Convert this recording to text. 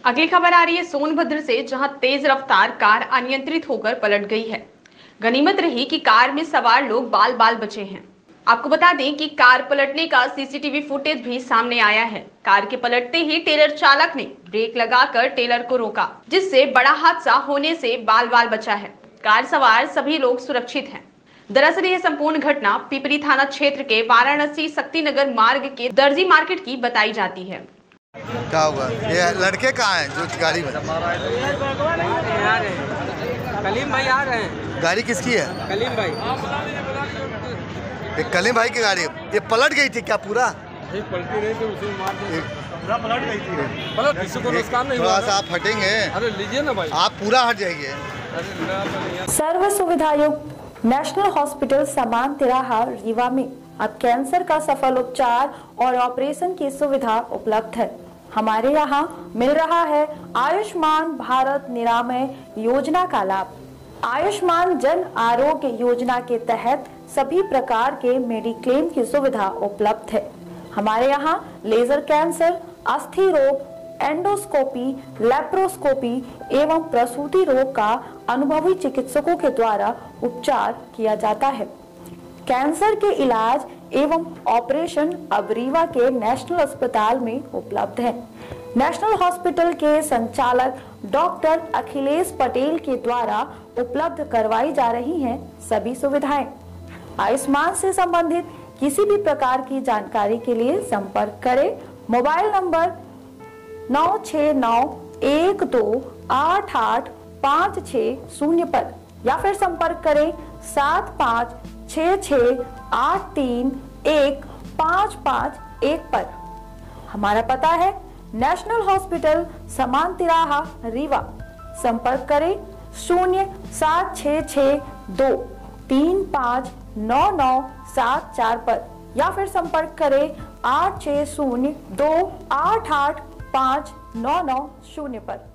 अगली खबर आ रही है सोनभद्र से, जहां तेज रफ्तार कार अनियंत्रित होकर पलट गई है। गनीमत रही कि कार में सवार लोग बाल बाल बचे हैं। आपको बता दें कि कार पलटने का सीसीटीवी फुटेज भी सामने आया है। कार के पलटते ही टेलर चालक ने ब्रेक लगाकर टेलर को रोका, जिससे बड़ा हादसा होने से बाल बाल बचा है। कार सवार सभी लोग सुरक्षित हैं। दरअसल यह संपूर्ण घटना पिपरी थाना क्षेत्र के वाराणसी शक्तिनगर मार्ग के दर्जी मार्केट की बताई जाती है। क्या हुआ? ये लड़के कहाँ हैं जो गाड़ी में? कलीम भाई आ रहे हैं। गाड़ी किसकी है? कलीम भाई। ये कलीम भाई की गाड़ी है। ये पलट गई थी क्या पूरा? पलटी नहीं थी, उसी में मार दिया। पूरा पलट गई थी। पलट किसी को नुकसान नहीं हुआ। थोड़ा सा आप हटेंगे? अरे लीजिए ना भाई। आप पूरा हट जाइए। सर्व सुविधा युक्त नेशनल हॉस्पिटल समान तिराहा रीवा में अब कैंसर का सफल उपचार और ऑपरेशन की सुविधा उपलब्ध है। हमारे यहाँ मिल रहा है आयुष्मान भारत निरामय योजना का लाभ। आयुष्मान जन आरोग्य योजना के तहत सभी प्रकार के मेडिक्लेम की सुविधा उपलब्ध है। हमारे यहाँ लेजर कैंसर, अस्थि रोग, एंडोस्कोपी, लेप्रोस्कोपी एवं प्रसूति रोग का अनुभवी चिकित्सकों के द्वारा उपचार किया जाता है। कैंसर के इलाज एवं ऑपरेशन अब रीवा के नेशनल अस्पताल में उपलब्ध है। नेशनल हॉस्पिटल के संचालक डॉक्टर अखिलेश पटेल के द्वारा उपलब्ध करवाई जा रही हैं सभी सुविधाएं। आयुष्मान से संबंधित किसी भी प्रकार की जानकारी के लिए संपर्क करें मोबाइल नंबर 9691288560 पर या फिर संपर्क करें 7566831551 पर। हमारा पता है नेशनल हॉस्पिटल समान तिराहा रीवा। संपर्क करें 07662359974 पर या फिर संपर्क करें 8602885990 पर।